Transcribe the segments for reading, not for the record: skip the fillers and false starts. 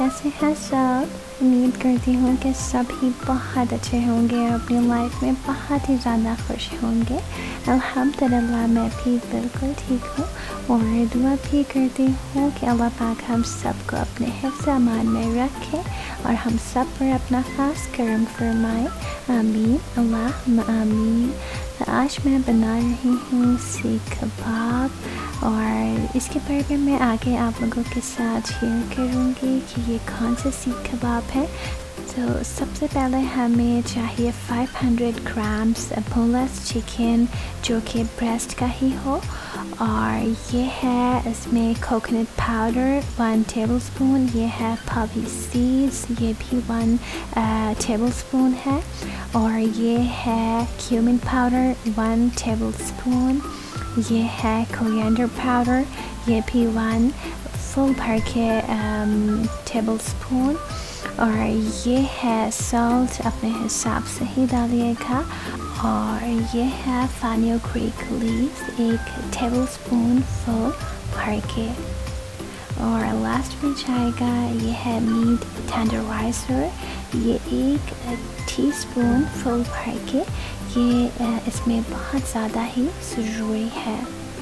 कैसे हैं सब। उम्मीद करती हूँ कि सभी बहुत अच्छे होंगे और अपनी लाइफ में बहुत ही ज़्यादा खुश होंगे। अल्हम्दुलिल्लाह मैं भी बिल्कुल ठीक हूँ और दुआ भी करती हूँ कि अल्लाह पाक हम सबको अपने हिफ्ज़ अमान में रखे और हम सब पर अपना ख़ास करम फरमाए। आमीन अल्लाहुम्मा आमीन। तो आज मैं बना रही हूँ सीख कबाब और इसके बारे में मैं आगे आप लोगों के साथ शेयर करूँगी कि ये कौन सा सीख कबाब है। तो सबसे पहले हमें चाहिए 500 ग्राम्स बोनलेस चिकन जो कि ब्रेस्ट का ही हो, और ये है इसमें कोकोनट पाउडर 1 टेबलस्पून, ये है पॉपी सीड्स ये भी 1 टेबलस्पून है, और ये है क्यूमिन पाउडर 1 टेबलस्पून, ये है कोरिएंडर पाउडर ये भी 1 फुल भर के टेबलस्पून, और ये है सॉल्ट अपने हिसाब से ही डालिएगा, और ये है फेनुग्रीक लीव्स 1 टेबलस्पून फुल भर के, और लास्ट में जाएगा ये है मीट टेंडराइज़र ये 1 टीस्पून फुल भर के, ये इसमें बहुत ज़्यादा ही ज़रूरी है।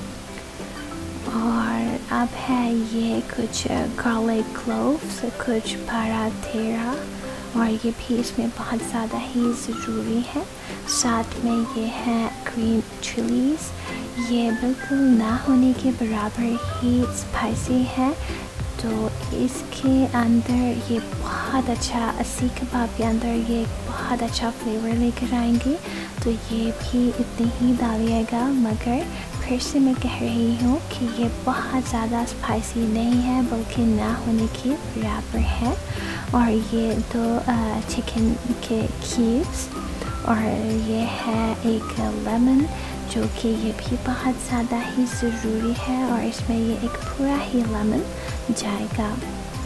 और अब है ये कुछ गार्लिक क्लोव्स कुछ 12-13, और ये भी इसमें बहुत ज़्यादा ही ज़रूरी है। साथ में ये है ग्रीन चिलीज़, ये बिल्कुल ना होने के बराबर ही स्पाइसी है, तो इसके अंदर ये बहुत अच्छा सीख कबाब के अंदर ये बहुत अच्छा फ्लेवर लेकर आएंगी, तो ये भी इतनी ही डालिएगा। मगर फिर से मैं कह रही हूँ कि ये बहुत ज़्यादा स्पाइसी नहीं है बल्कि ना होने के बराबर है। और ये 2 चिकन के क्यूब्स, और ये है 1 लेमन जो कि ये भी बहुत ज़्यादा ही ज़रूरी है, और इसमें ये एक पूरा ही लेमन जाएगा।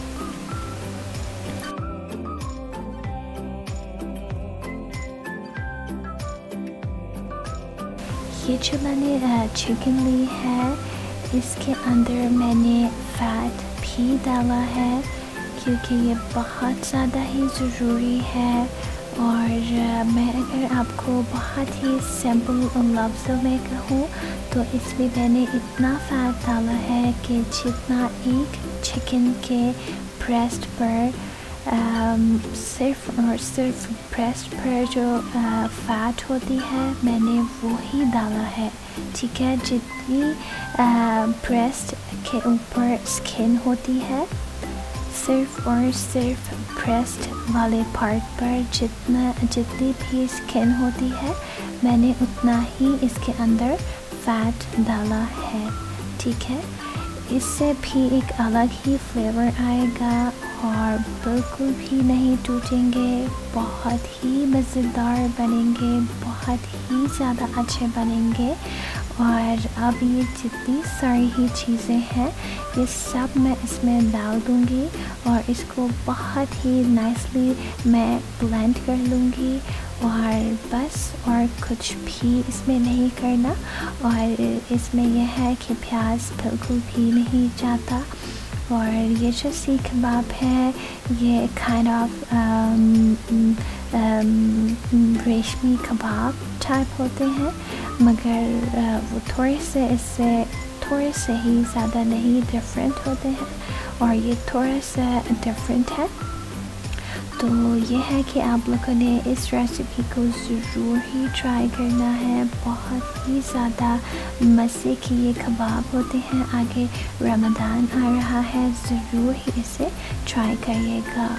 ये जो मैंने चिकन ली है इसके अंदर मैंने फैट भी डाला है क्योंकि ये बहुत ज़्यादा ही ज़रूरी है। और मैं अगर आपको बहुत ही सिंपल लफ्ज़ों में कहूँ तो इसमें मैंने इतना फैट डाला है कि जितना एक चिकन के ब्रेस्ट पर सिर्फ और सिर्फ ब्रेस्ट पर जो फैट होती है मैंने वो ही डाला है, ठीक है। जितनी ब्रेस्ट के ऊपर स्किन होती है सिर्फ और सिर्फ ब्रेस्ट वाले पार्ट पर जितनी भी स्किन होती है मैंने उतना ही इसके अंदर फैट डाला है, ठीक है। इससे भी एक अलग ही फ्लेवर आएगा और बिल्कुल भी नहीं टूटेंगे, बहुत ही मज़ेदार बनेंगे, बहुत ही ज़्यादा अच्छे बनेंगे। और अब ये जितनी सारी ही चीज़ें हैं ये सब मैं इसमें डाल दूँगी और इसको बहुत ही नाइसली मैं ब्लेंड कर लूँगी, और बस और कुछ भी इसमें नहीं करना। और इसमें यह है कि प्याज बिल्कुल भी नहीं जाता। और ये जो सीख कबाब है ये काइंड ऑफ रेशमी कबाब टाइप होते हैं, मगर वो थोड़े से ही ज़्यादा नहीं डिफरेंट होते हैं, और ये थोड़ा सा डिफरेंट है। तो ये है कि आप लोगों ने इस रेसिपी को ज़रूर ही ट्राई करना है, बहुत ही ज़्यादा मज़े के ये कबाब होते हैं। आगे रमज़ान आ रहा है, ज़रूर ही इसे ट्राई करिएगा।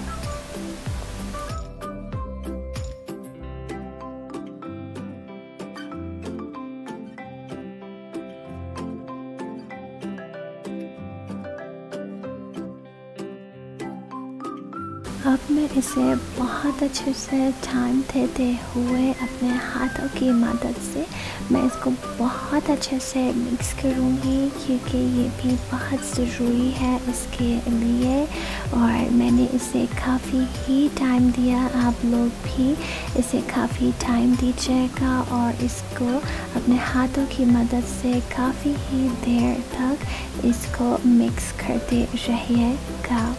अब मैं इसे बहुत अच्छे से टाइम देते हुए अपने हाथों की मदद से मैं इसको बहुत अच्छे से मिक्स करूँगी क्योंकि ये भी बहुत ज़रूरी है इसके लिए। और मैंने इसे काफ़ी ही टाइम दिया, आप लोग भी इसे काफ़ी टाइम दीजिएगा और इसको अपने हाथों की मदद से काफ़ी ही देर तक इसको मिक्स करते रहिएगा,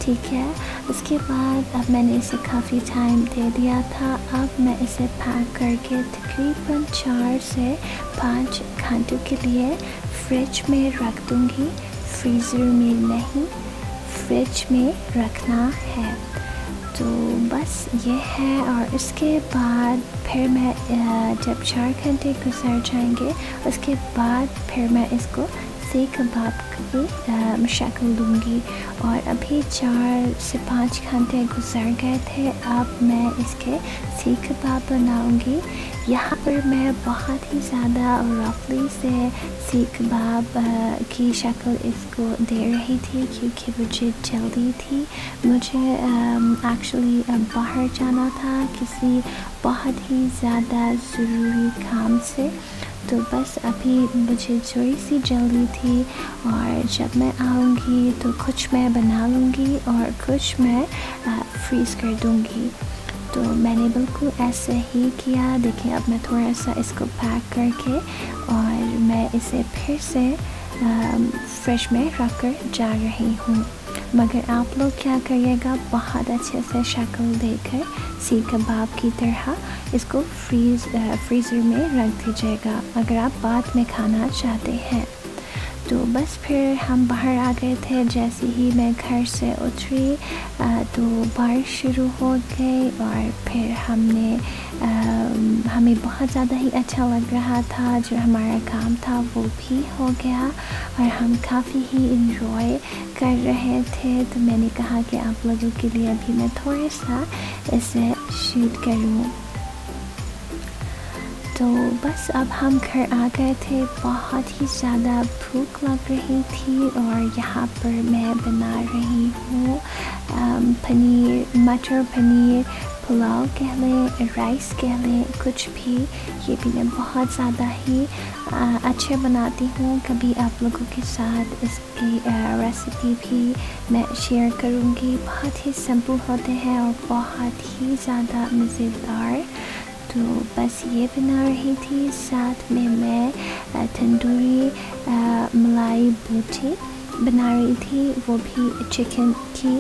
ठीक है। उसके बाद अब मैंने इसे काफ़ी टाइम दे दिया था। अब मैं इसे पैक करके तकरीबन 4 से 5 घंटों के लिए फ्रिज में रख दूँगी। फ्रीज़र में नहीं, फ्रिज में रखना है। तो बस ये है। और उसके बाद फिर मैं जब 4 घंटे गुजर जाएंगे उसके बाद फिर मैं इसको सीख कबाब की शक्ल दूँगी। और अभी 4 से 5 घंटे गुजर गए थे। अब मैं इसके सीख कबाब बनाऊँगी। यहाँ पर मैं बहुत ही ज़्यादा रफली से सीख कबाब की शक्ल इसको दे रही थी क्योंकि मुझे जल्दी थी। मुझे एक्चुअली बाहर जाना था किसी बहुत ही ज़्यादा ज़रूरी काम से। तो बस अभी मुझे थोड़ी सी जल्दी थी और जब मैं आऊँगी तो कुछ मैं बना लूँगी और कुछ मैं फ्रीज़ कर दूँगी। तो मैंने बिल्कुल ऐसे ही किया। देखिए अब मैं थोड़ा सा इसको पैक करके और मैं इसे फिर से फ्रिज में रख कर जा रही हूँ। मगर आप लोग क्या करिएगा, बहुत अच्छे से शक्ल देकर सीख कबाब की तरह इसको फ्रीज़र में रख दीजिएगा अगर आप बाद में खाना चाहते हैं। तो बस फिर हम बाहर आ गए थे। जैसे ही मैं घर से उतरी तो बारिश शुरू हो गई और फिर हमें बहुत ज़्यादा ही अच्छा लग रहा था। जो हमारा काम था वो भी हो गया और हम काफ़ी ही इंजॉय कर रहे थे। तो मैंने कहा कि आप लोगों के लिए अभी मैं थोड़ा सा इसे शूट करूँ। तो बस अब हम घर आ गए थे। बहुत ही ज़्यादा भूख लग रही थी और यहाँ पर मैं बना रही हूँ पनीर, मटर पनीर पुलाव कह लें, राइस कह लें, कुछ भी। ये भी मैं बहुत ज़्यादा ही अच्छे बनाती हूँ। कभी आप लोगों के साथ इसकी रेसिपी भी मैं शेयर करूँगी। बहुत ही सिंपल होते हैं और बहुत ही ज़्यादा मज़ेदार। तो बस ये बना रही थी। साथ में मैं तंदूरी मलाई बोटी बना रही थी, वो भी चिकन की।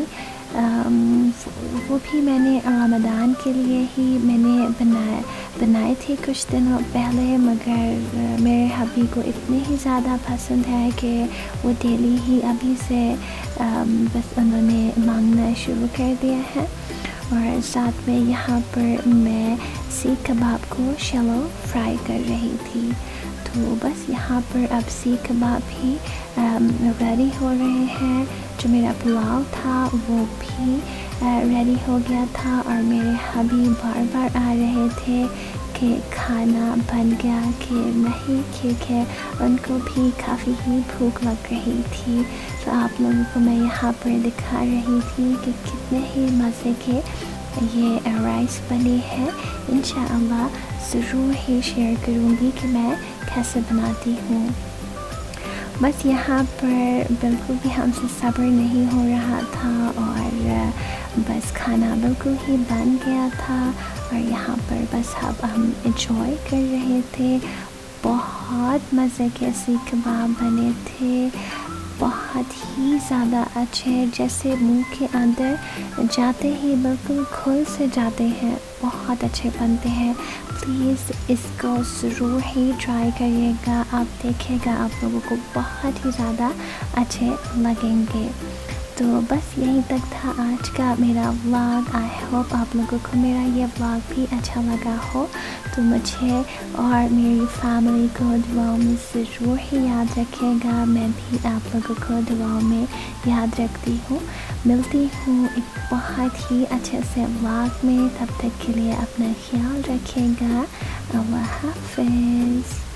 वो भी मैंने रमज़ान के लिए ही मैंने बनाए थे कुछ दिनों पहले। मगर मेरे हबी को इतने ही ज़्यादा पसंद है कि वो डेली ही अभी से बस उन्होंने मांगना शुरू कर दिया है। और साथ में यहाँ पर मैं सीख कबाब को शैलो फ्राई कर रही थी। तो बस यहाँ पर अब सीख कबाब भी रेडी हो रहे हैं। जो मेरा पुलाव था वो भी रेडी हो गया था और मेरे हबी बार बार आ रहे थे कि खाना बन गया कि नहीं, क्योंकि उनको भी काफ़ी ही भूख लग रही थी। तो आप लोगों को मैं यहाँ पर दिखा रही थी कि कितने ही मज़े के ये राइस बने हैं। इंशाअल्लाह ज़रूर ही शेयर करूँगी कि मैं कैसे बनाती हूँ। बस यहाँ पर बिल्कुल भी हमसे सब्र नहीं हो रहा था और बस खाना बिल्कुल ही बन गया था और यहाँ पर बस हम एंजॉय कर रहे थे। बहुत मज़े के सीख कबाब बने थे, बहुत ही ज़्यादा अच्छे, जैसे मुंह के अंदर जाते ही बिल्कुल खुल से जाते हैं। बहुत अच्छे बनते हैं। प्लीज़ इसको ज़रूर ही ट्राई करिएगा। आप देखिएगा आप लोगों को बहुत ही ज़्यादा अच्छे लगेंगे। तो बस यहीं तक था आज का मेरा व्लॉग। आई होप आप लोगों को मेरा ये व्लॉग भी अच्छा लगा हो। तो मुझे और मेरी फैमिली को दुआओं में ज़रूर ही याद रखिएगा। मैं भी आप लोगों को दुआओं में याद रखती हूँ। मिलती हूँ एक बहुत ही अच्छे से व्लॉग में। तब तक के लिए अपना ख्याल रखिएगा। अल्लाह हाफ़िज़।